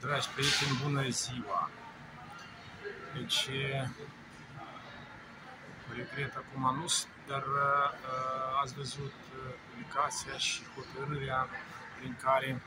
Dragi prieteni, bună ziua! Deci, cu regret acum nu, dar ați văzut publicația și hotărârea prin care,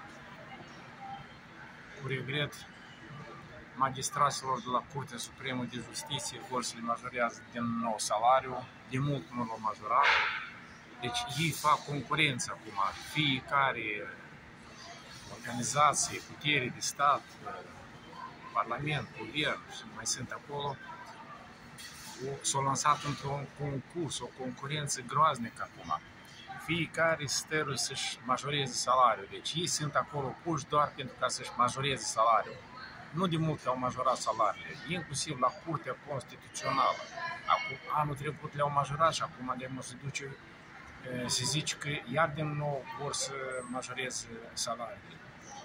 cu regret, magistraților de la Curtea Supremă de Justiție vor să le majorează din nou salariul, de mult nu l-au majorat. Deci ei fac concurență acum, fiecare organizație, putere de stat, Parlament, Guvern și mai sunt acolo, s-au lansat într-un concurs, o concurență groaznică acum. Fiecare stăruie să-și majoreze salariul, deci ei sunt acolo puși doar pentru ca să-și majoreze salariul. Nu de mult au majorat salariile, inclusiv la Curtea Constituțională. Anul trecut le-au majorat și acum se duce, se zice că iar din nou vor să majoreze salariile.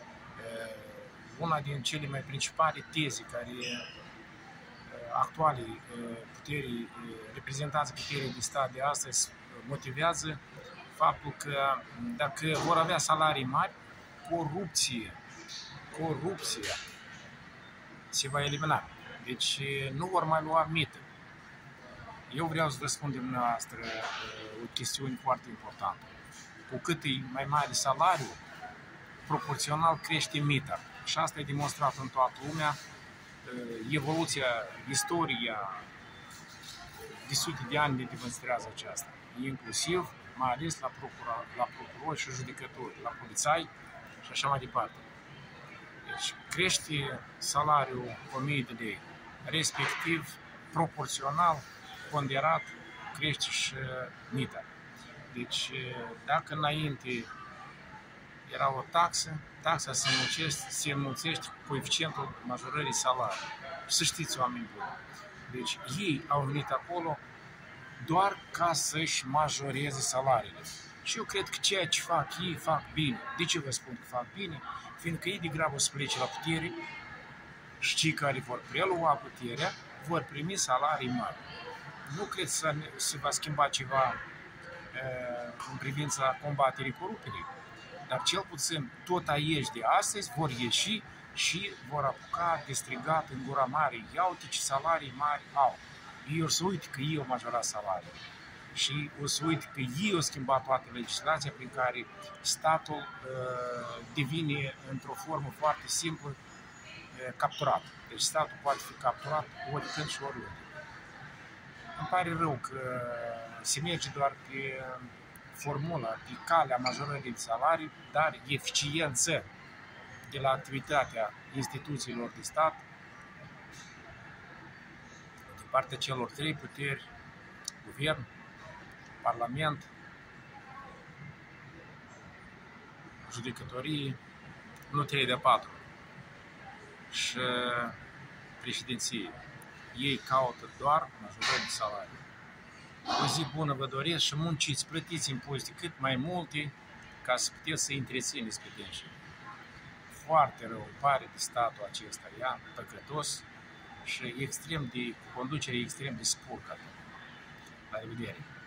Una din cele mai principale teze care actuale reprezentanții puterii de stat de astăzi motivează faptul că dacă vor avea salarii mari, corupția se va elimina. Deci nu vor mai lua mită. Eu vreau să vă spun dumneavoastră o chestiune foarte importantă. Cu cât e mai mare salariul, proporțional crește mita. Și asta e demonstrat în toată lumea. Evoluția, istoria de sute de ani ne demonstrează aceasta. Inclusiv, mai ales la procurori și judecători, la polițai și așa mai departe. Deci crește salariul 1000 de lei, respectiv proporțional, ponderat, crește și mita. Deci dacă înainte era o taxa se înmulțește cu coeficientul majorării salariului. Să știți, oameni buni. Deci ei au venit acolo doar ca să-și majoreze salariile. Și eu cred că ceea ce fac ei, fac bine. De ce vă spun că fac bine? Fiindcă ei degrabă să plece la putere și cei care vor prelua puterea vor primi salarii mari. Nu cred să se va schimba ceva în privința combaterii corupției. Dar cel puțin tot aici de astăzi vor ieși și vor apuca de strigat în gura mare: ia uite ce salarii mari au. Ei o să uite că ei au majorat salariul. Și o să uite că ei au schimbat toată legislația prin care statul devine într-o formă foarte simplă capturat. Deci statul poate fi capturat oricând și oriunde. Îmi pare rău că se merge doar pe formula, pe calea majorării de salarii, dar eficiență de la activitatea instituțiilor de stat de partea celor trei puteri: Guvern, Parlament, judecătorie, nu 3 de 4 și președinție. Ei caută doar majorări de salarii. O zi bună vă doresc și munciți, plătiți impozite cât mai multe ca să puteți să întrețineți pe dânsi. Foarte rău pare de statul acesta, ea păcătos și conducerea extrem de spurcată. La revedere!